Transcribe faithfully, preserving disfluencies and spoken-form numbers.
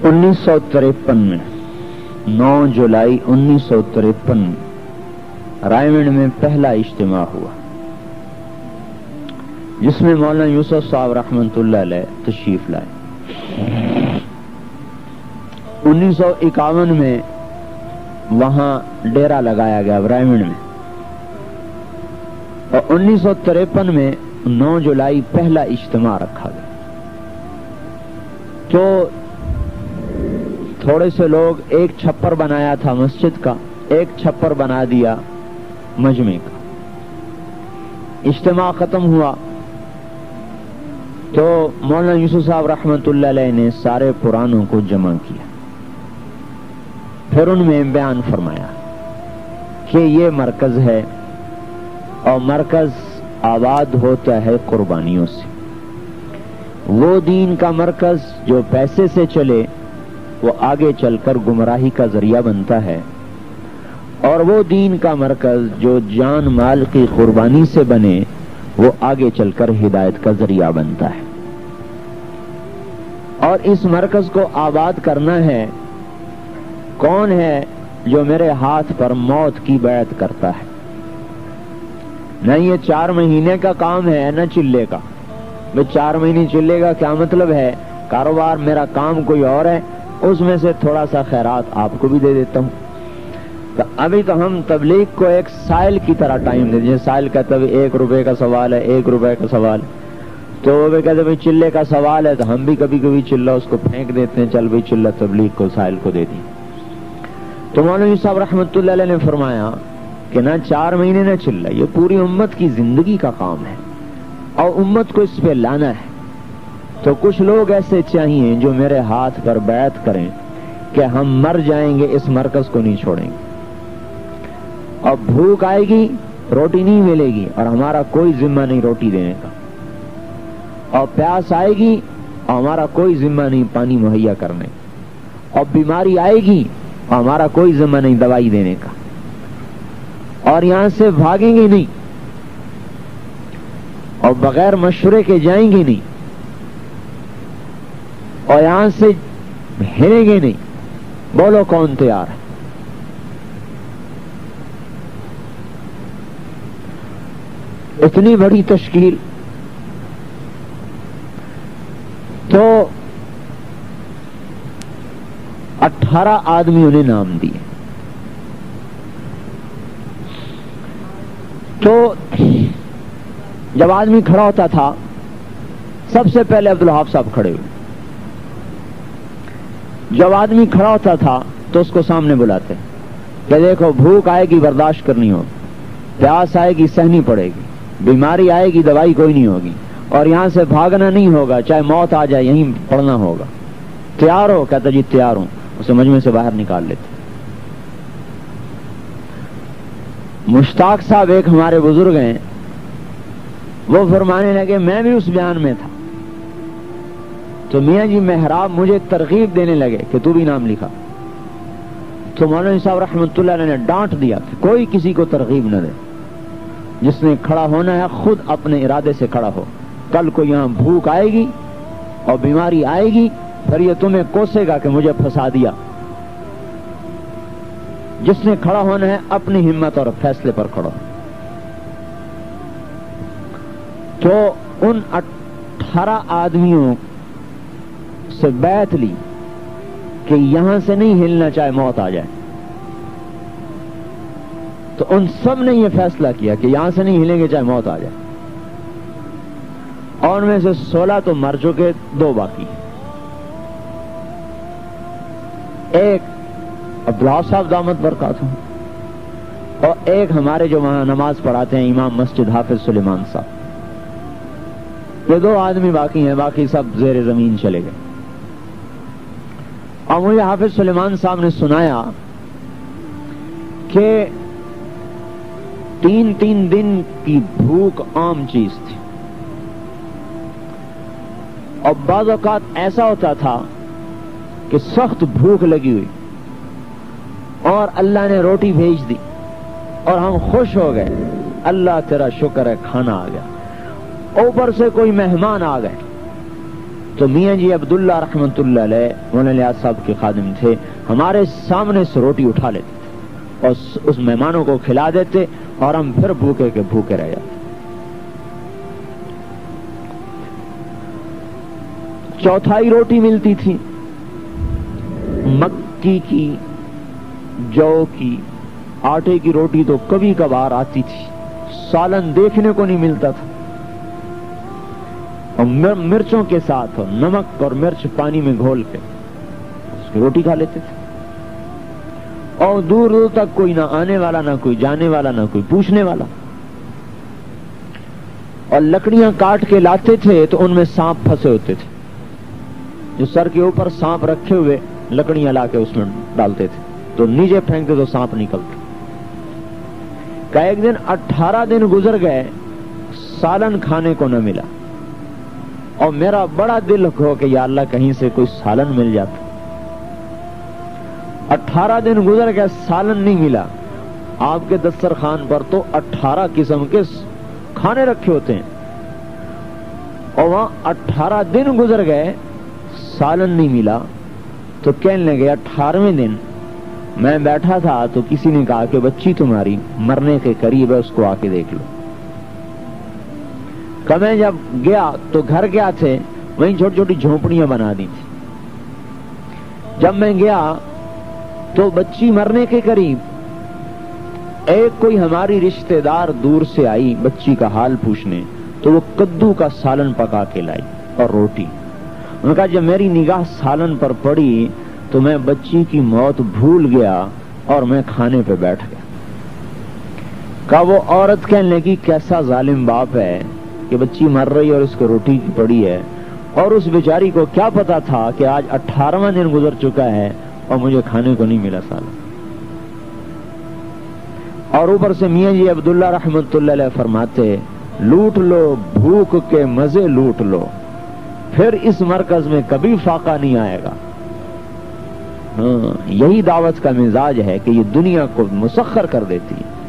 انیس سو تریپن میں نو جولائی انیس سو تریپن رائے میں پہلا اجتماع ہوا جس میں مولانا یوسف صاحب رحمۃ اللہ علیہ تشریف لائے۔ انیس سو اکاون میں وہاں ڈیرا لگایا گیا برائمنڈ میں، اور انیس سو تریپن میں نو جولائی پہلا اجتماع رکھا گیا۔ تو تھوڑے سے لوگ ایک چھپر بنایا تھا مسجد کا، ایک چھپر بنا دیا مجمع کا۔ اجتماع ختم ہوا تو مولانا یوسف صاحب رحمۃ اللہ علیہ نے سارے پرانوں کو جمع کیا، پھر ان میں بیان فرمایا کہ یہ مرکز ہے اور مرکز آباد ہوتا ہے قربانیوں سے۔ وہ دین کا مرکز جو پیسے سے چلے وہ آگے چل کر گمراہی کا ذریعہ بنتا ہے، اور وہ دین کا مرکز جو جان مال کی قربانی سے بنے وہ آگے چل کر ہدایت کا ذریعہ بنتا ہے۔ اور اس مرکز کو آباد کرنا ہے، کون ہے جو میرے ہاتھ پر موت کی بیعت کرتا ہے؟ نہ یہ چار مہینے کا کام ہے نہ چلے کا۔ بھئی چار مہینے چلے گا کیا مطلب ہے؟ کاروبار میرا کام کوئی اور ہے، اس میں سے تھوڑا سا خیرات آپ کو بھی دے دیتا ہوں۔ تو ابھی تو ہم تبلیغ کو ایک سائل کی طرح ٹائم دے دیں، سائل کہتا ہے ایک روپے کا سوال ہے، ایک روپے کا سوال، تو وہ بھی کہتے ہیں چلے کا سوال ہے، تو ہم بھی کبھی کبھی چلہ اس کو پھینک دیتے ہیں، چل بھائی چلہ تبلیغ کو سائل کو دے دیں۔ تو مولانا صاحب رحمۃ اللہ علیہ نے فرمایا کہ نہ چار مہینے نہ چلہ، یہ پوری امت کی زندگی کا کام ہے اور امت کو اس پہ لانا ہے۔ تو کچھ لوگ ایسے چاہیے جو میرے ہاتھ پر بیعت کریں کہ ہم مر جائیں گے اس مرکز کو نہیں چھوڑیں گے، اور بھوک آئے گی روٹی نہیں ملے گی اور ہمارا کوئی ذمہ نہیں روٹی دینے کا، اور پیاس آئے گی اور ہمارا کوئی ذمہ نہیں پانی مہیا کرنے کا، اور بیماری آئے گی اور ہمارا کوئی ذمہ نہیں دوائی دینے کا، اور یہاں سے بھاگیں گے نہیں اور بغیر مشورے کے جائیں گے نہیں، اور یہاں سے ہلیں گے نہیں۔ بولو کون تیار ہے؟ اتنی بڑی تشکیل۔ تو اٹھارہ آدمیوں نے نام دیے۔ تو جب آدمی کھڑا ہوتا تھا سب سے پہلے عبدالوہاب صاحب کھڑے ہوئے۔ جب آدمی کھڑا ہوتا تھا تو اس کو سامنے بلاتے کہ دیکھو بھوک آئے گی برداشت کرنی ہوگی، پیاس آئے گی سہنی پڑے گی، بیماری آئے گی دوائی کوئی نہیں ہوگی، اور یہاں سے بھاگنا نہیں ہوگا، چاہے موت آ جائے یہیں پڑنا ہوگا۔ تیار ہو؟ کہتا جی تیار ہوں۔ اسے مجمع سے باہر نکال لیتے۔ مشتاق صاحب ایک ہمارے بزرگ ہیں، وہ فرمانے لگے میں بھی اس بیان میں تھا، تو میاں جی محراب مجھے ترغیب دینے لگے کہ تو بھی نام لکھا۔ تو مولانا صاحب رحمۃ اللہ علیہ نے ڈانٹ دیا کہ کوئی کسی کو ترغیب نہ دے، جس نے کھڑا ہونا ہے خود اپنے ارادے سے کھڑا ہو۔ کل کو یہاں بھوک آئے گی اور بیماری آئے گی، پھر یہ تمہیں کوسے گا کہ مجھے پھنسا دیا۔ جس نے کھڑا ہونا ہے اپنی ہمت اور فیصلے پر کھڑا۔ تو ان اٹھارہ آدمیوں سے بیعت لی کہ یہاں سے نہیں ہلنا چاہے موت آ جائے۔ تو ان سب نے یہ فیصلہ کیا کہ یہاں سے نہیں ہلیں گے چاہے موت آ جائے، اور ان میں سے سولہ تو مر چکے، دو باقی۔ ایک عبداللہ صاحب دامت برکاتہ، اور ایک ہمارے جو وہاں نماز پڑھاتے ہیں امام مسجد حافظ سلیمان صاحب۔ یہ دو آدمی باقی ہیں، باقی سب زیر زمین چلے گئے۔ اور مجھے حافظ سلیمان صاحب نے سنایا کہ تین تین دن کی بھوک عام چیز تھی، اور بعض اوقات ایسا ہوتا تھا کہ سخت بھوک لگی ہوئی اور اللہ نے روٹی بھیج دی اور ہم خوش ہو گئے، اللہ تیرا شکر ہے کھانا آ گیا۔ اوپر سے کوئی مہمان آ گئے تو میاں جی عبداللہ رحمت اللہ علیہ مولانا الیاس صاحب کے خادم تھے، ہمارے سامنے سے روٹی اٹھا لیتے تھے اور اس مہمانوں کو کھلا دیتے اور ہم پھر بھوکے کے بھوکے رہ جاتے۔ چوتھائی روٹی ملتی تھی مکی کی، جو کی، آٹے کی روٹی تو کبھی کبھار آتی تھی، سالن دیکھنے کو نہیں ملتا تھا، اور مرچوں کے ساتھ اور نمک اور مرچ پانی میں گھول کے اس کی روٹی کھا لیتے تھے، اور دور دور تک کوئی نہ آنے والا، نہ کوئی جانے والا، نہ کوئی پوچھنے والا۔ اور لکڑیاں کاٹ کے لاتے تھے تو ان میں سانپ پھنسے ہوتے تھے، جو سر کے اوپر سانپ رکھے ہوئے لکڑیاں لا کے اس میں ڈالتے تھے، تو نیچے پھینکتے تو سانپ نکلتے۔ کہ ایک دن اٹھارہ دن گزر گئے، سالن کھانے کو نہ ملا، اور میرا بڑا دل ہو کہ یا اللہ کہیں سے کوئی سالن مل جاتا۔ اٹھارہ دن گزر گئے، سالن نہیں ملا۔ آپ کے دسترخوان پر تو اٹھارہ قسم کے کھانے رکھے ہوتے ہیں، اور وہاں اٹھارہ دن گزر گئے، سالن نہیں ملا۔ تو کہنے لگے اٹھارہویں دن میں بیٹھا تھا تو کسی نے کہا کہ بچی تمہاری مرنے کے قریب ہے، اس کو آ کے دیکھ لو۔ کہ میں جب گیا تو گھر کیا تھے، وہیں چھوٹی چھوٹی جھونپڑیاں بنا دی تھی۔ جب میں گیا تو بچی مرنے کے قریب، ایک کوئی ہماری رشتہ دار دور سے آئی بچی کا حال پوچھنے، تو وہ کدو کا سالن پکا کے لائی اور روٹی۔ انہوں نے کہا جب میری نگاہ سالن پر پڑی تو میں بچی کی موت بھول گیا اور میں کھانے پہ بیٹھ گیا۔ کہا وہ عورت کہنے لگی کیسا ظالم باپ ہے کہ بچی مر رہی اور اس کو روٹی کی پڑی ہے، اور اس بیچاری کو کیا پتا تھا کہ آج اٹھارہواں دن گزر چکا ہے اور مجھے کھانے کو نہیں ملا سالن۔ اور اوپر سے میاں جی عبداللہ رحمت اللہ علیہ فرماتے لوٹ لو بھوک کے مزے لوٹ لو، پھر اس مرکز میں کبھی فاقہ نہیں آئے گا۔ ہاں یہی دعوت کا مزاج ہے کہ یہ دنیا کو مسخر کر دیتی ہے۔